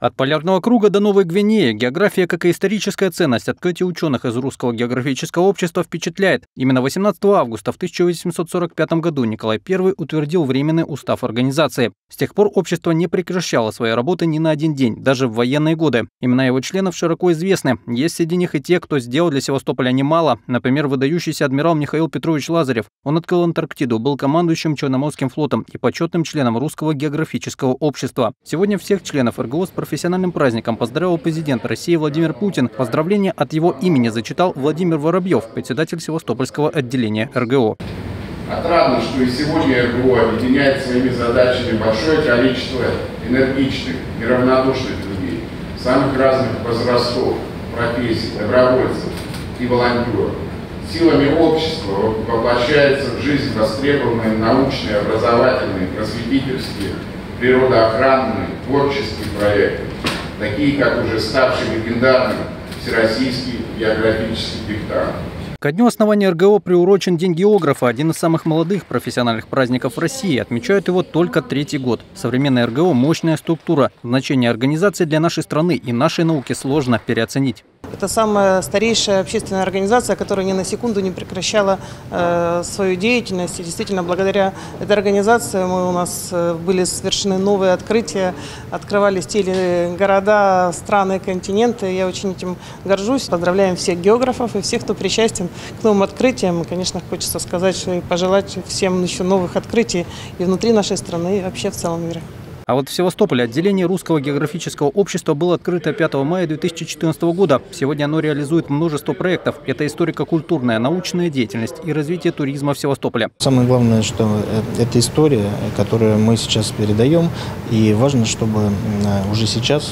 От Полярного круга до Новой Гвинеи география, как и историческая ценность, открытие ученых из Русского географического общества впечатляет. Именно 18 августа в 1845 году Николай I утвердил временный устав организации. С тех пор общество не прекращало своей работы ни на один день, даже в военные годы. Имена его членов широко известны. Есть среди них и те, кто сделал для Севастополя немало. Например, выдающийся адмирал Михаил Петрович Лазарев. Он открыл Антарктиду, был командующим Черноморским флотом и почетным членом Русского географического общества. Сегодня всех членов РГО с профессиональным праздником поздравил президент России Владимир Путин. Поздравление от его имени зачитал Владимир Воробьев, председатель Севастопольского отделения РГО. Отрадно, что и сегодня РГО объединяет своими задачами большое количество энергичных, неравнодушных людей, самых разных возрастов, профессий, добровольцев и волонтеров. Силами общества воплощается в жизнь востребованные научные, образовательные, просветительские, природоохранные, творческие проекты, такие как уже ставший легендарным Всероссийский географический диктант. Ко дню основания РГО приурочен День географа, один из самых молодых профессиональных праздников в России. Отмечают его только третий год. Современная РГО – мощная структура. Значение организации для нашей страны и нашей науки сложно переоценить. Это самая старейшая общественная организация, которая ни на секунду не прекращала свою деятельность. И действительно, благодаря этой организации у нас были совершены новые открытия, открывались города, страны, континенты. Я очень этим горжусь. Поздравляем всех географов и всех, кто причастен к новым открытиям. И, конечно, хочется сказать и пожелать всем еще новых открытий и внутри нашей страны, и вообще в целом мире. А вот в Севастополе отделение Русского географического общества было открыто 5 мая 2014 года. Сегодня оно реализует множество проектов. Это историко-культурная, научная деятельность и развитие туризма в Севастополе. Самое главное, что это история, которую мы сейчас передаем. И важно, чтобы уже сейчас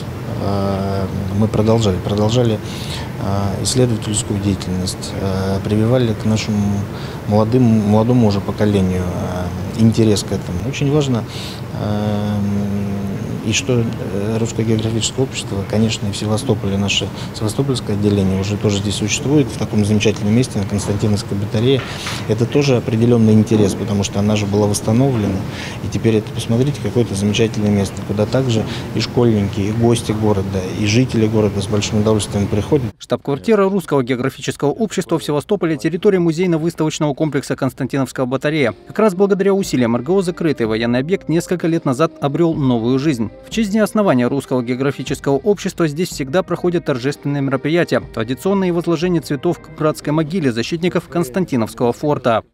мы продолжали исследовательскую деятельность, прививали к нашему молодому уже поколению интерес к этому. Очень важно, и что Русское географическое общество, конечно, и в Севастополе, наше Севастопольское отделение уже тоже здесь существует, в таком замечательном месте, на Константиновской батарее. Это тоже определенный интерес, потому что она же была восстановлена. И теперь это, посмотрите, какое-то замечательное место, куда также и школьники, и гости города, и жители города с большим удовольствием приходят. Штаб-квартира Русского географического общества в Севастополе – территория музейно-выставочного комплекса Константиновская батарея. Как раз благодаря усилиям РГО закрытый военный объект несколько лет назад обрел новую жизнь. В честь дня основания Русского географического общества здесь всегда проходят торжественные мероприятия, традиционные возложения цветов к братской могиле защитников Константиновского форта.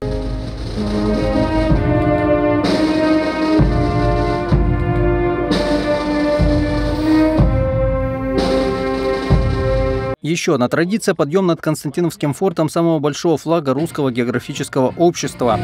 Еще одна традиция – подъем над Константиновским фортом самого большого флага Русского географического общества.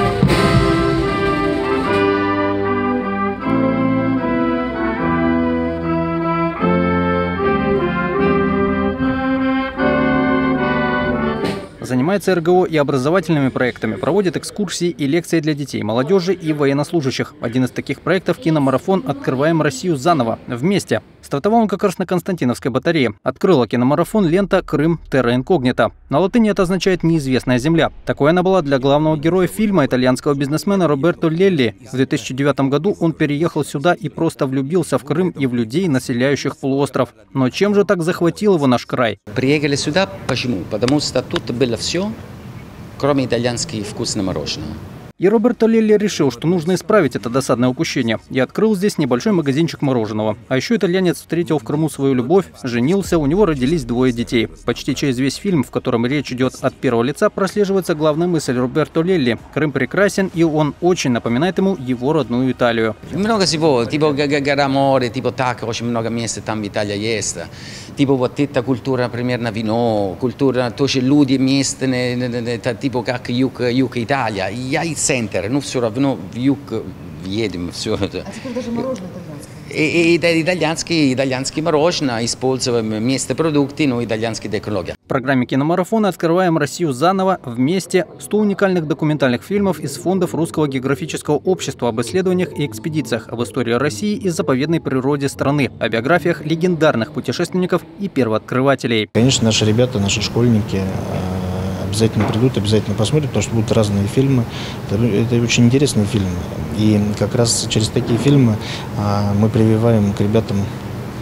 Занимается РГО и образовательными проектами, проводит экскурсии и лекции для детей, молодежи и военнослужащих. Один из таких проектов – киномарафон «Открываем Россию заново» вместе. Стартовал он как раз на Константиновской батарее. Открыла киномарафон лента «Крым. Терра инкогнита». На латыни это означает «неизвестная земля». Такой она была для главного героя фильма, итальянского бизнесмена Роберто Лелли. В 2009 году он переехал сюда и просто влюбился в Крым и в людей, населяющих полуостров. Но чем же так захватил его наш край? Приехали сюда почему? Потому что тут было все, кроме итальянского вкусного мороженого. И Роберто Лелли решил, что нужно исправить это досадное упущение. И открыл здесь небольшой магазинчик мороженого. А еще итальянец встретил в Крыму свою любовь, женился, у него родились 2 детей. Почти через весь фильм, в котором речь идет от первого лица, прослеживается главная мысль Роберто Лелли. Крым прекрасен, и он очень напоминает ему его родную Италию. Много всего, типа Гараморе, типа так, очень много мест там в Италии есть. Типа вот эта культура, примерно вино, культура тоже люди местные, типа как юг Италии. Я и центр, но все равно в юг едем, все это. А теперь даже мороженое итальянское. И итальянский мороженое, используем местные продукты, но итальянские технологии. В программе киномарафона «Открываем Россию заново» вместе 100 уникальных документальных фильмов из фондов Русского географического общества об исследованиях и экспедициях, об истории России и заповедной природе страны, о биографиях легендарных путешественников и первооткрывателей. Конечно, наши ребята, наши школьники обязательно придут, обязательно посмотрят, потому что будут разные фильмы. Это очень интересные фильмы. И как раз через такие фильмы мы прививаем к ребятам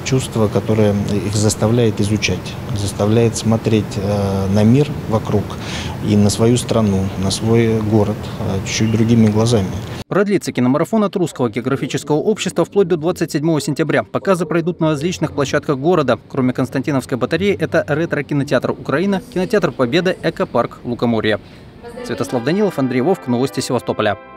чувство, которое их заставляет изучать, заставляет смотреть на мир вокруг и на свою страну, на свой город чуть-чуть другими глазами. Продлится киномарафон от Русского географического общества вплоть до 27 сентября. Показы пройдут на различных площадках города. Кроме Константиновской батареи, это ретро-кинотеатр «Украина», кинотеатр «Победа», экопарк «Лукоморье». Святослав Данилов, Андрей Вовк, новости Севастополя.